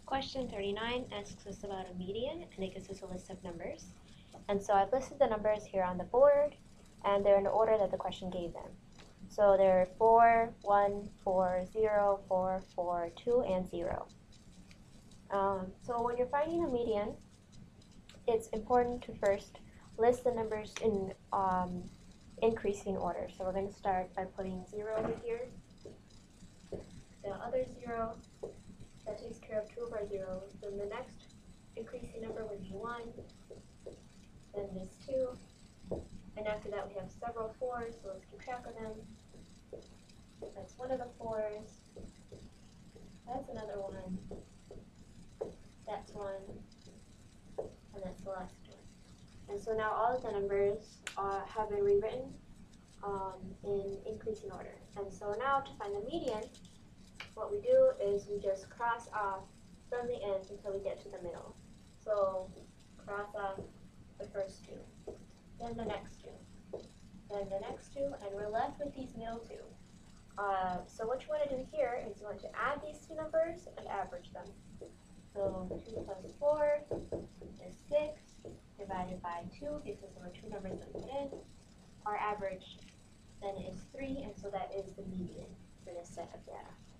Question 39 asks us about a median, and it gives us a list of numbers. And so I've listed the numbers here on the board, and they're in the order that the question gave them. So they're 4, 1, 4, 0, 4, 4, 2, and 0. So when you're finding a median, it's important to first list the numbers in increasing order. So we're going to start by putting 0 over here. The other 0, that takes care of 2 of our zeros. Then the next increasing number would be 1. Then this 2. And after that we have several 4s, so let's keep track of them. That's one of the 4s. That's another one. That's one. And that's the last one. And so now all of the numbers have been rewritten in increasing order. And so now to find the median, what we do is we just cross off from the ends until we get to the middle. So cross off the first 2, then the next 2, then the next 2, and we're left with these middle 2. So what you want to do here is you want to add these 2 numbers and average them. So 2 plus 4 is 6, divided by 2 because there were 2 numbers that we put in. Our average then is 3, and so that is the median for this set of data.